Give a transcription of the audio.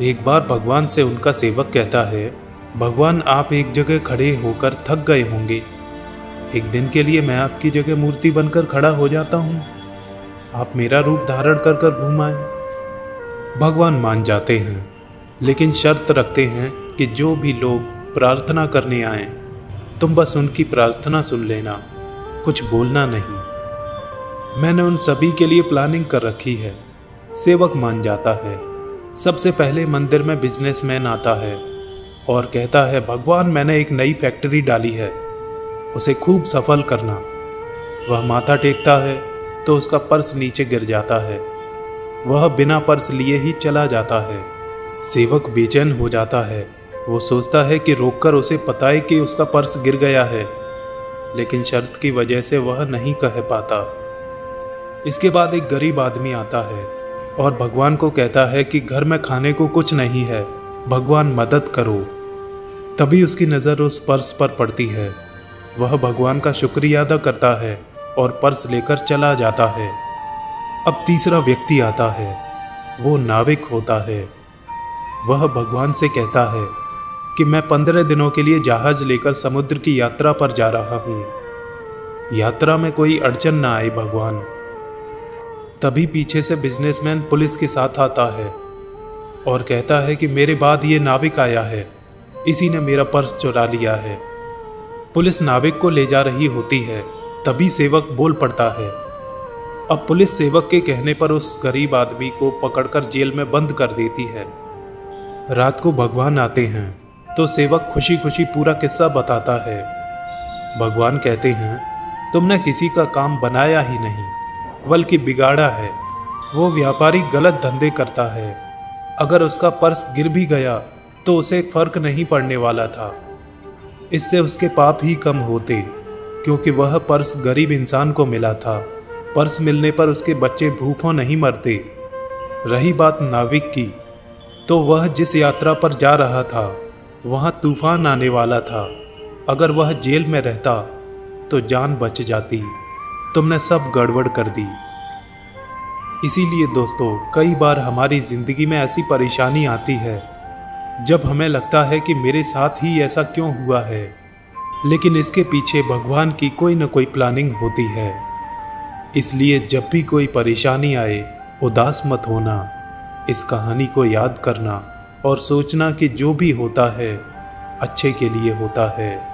एक बार भगवान से उनका सेवक कहता है, भगवान आप एक जगह खड़े होकर थक गए होंगे, एक दिन के लिए मैं आपकी जगह मूर्ति बनकर खड़ा हो जाता हूँ, आप मेरा रूप धारण कर कर घुमाएं। भगवान मान जाते हैं, लेकिन शर्त रखते हैं कि जो भी लोग प्रार्थना करने आए तुम बस उनकी प्रार्थना सुन लेना, कुछ बोलना नहीं। मैंने उन सभी के लिए प्लानिंग कर रखी है। सेवक मान जाता है। सबसे पहले मंदिर में बिजनेसमैन आता है और कहता है, भगवान मैंने एक नई फैक्ट्री डाली है, उसे खूब सफल करना। वह माथा टेकता है तो उसका पर्स नीचे गिर जाता है। वह बिना पर्स लिए ही चला जाता है। सेवक बेचैन हो जाता है। वो सोचता है कि रोककर उसे बताए कि उसका पर्स गिर गया है, लेकिन शर्त की वजह से वह नहीं कह पाता। इसके बाद एक गरीब आदमी आता है और भगवान को कहता है कि घर में खाने को कुछ नहीं है, भगवान मदद करो। तभी उसकी नज़र उस पर्स पर पड़ती है। वह भगवान का शुक्रिया अदा करता है और पर्स लेकर चला जाता है। अब तीसरा व्यक्ति आता है। वो नाविक होता है। वह भगवान से कहता है कि मैं 15 दिनों के लिए जहाज लेकर समुद्र की यात्रा पर जा रहा हूँ, यात्रा में कोई अड़चन ना आए भगवान। तभी पीछे से बिजनेसमैन पुलिस के साथ आता है और कहता है कि मेरे बाद ये नाविक आया है, इसी ने मेरा पर्स चुरा लिया है। पुलिस नाविक को ले जा रही होती है। तभी सेवक बोल पड़ता है। अब पुलिस सेवक के कहने पर उस गरीब आदमी को पकड़कर जेल में बंद कर देती है। रात को भगवान आते हैं तो सेवक खुशी खुशी पूरा किस्सा बताता है। भगवान कहते हैं, तुमने किसी का काम बनाया ही नहीं बल्कि बिगाड़ा है। वो व्यापारी गलत धंधे करता है। अगर उसका पर्स गिर भी गया तो उसे फर्क नहीं पड़ने वाला था। इससे उसके पाप ही कम होते, क्योंकि वह पर्स गरीब इंसान को मिला था। पर्स मिलने पर उसके बच्चे भूखों नहीं मरते। रही बात नाविक की, तो वह जिस यात्रा पर जा रहा था वहाँ तूफान आने वाला था। अगर वह जेल में रहता तो जान बच जाती। तुमने सब गड़बड़ कर दी। इसीलिए दोस्तों, कई बार हमारी ज़िंदगी में ऐसी परेशानी आती है जब हमें लगता है कि मेरे साथ ही ऐसा क्यों हुआ है, लेकिन इसके पीछे भगवान की कोई न कोई प्लानिंग होती है। इसलिए जब भी कोई परेशानी आए, उदास मत होना। इस कहानी को याद करना और सोचना कि जो भी होता है अच्छे के लिए होता है।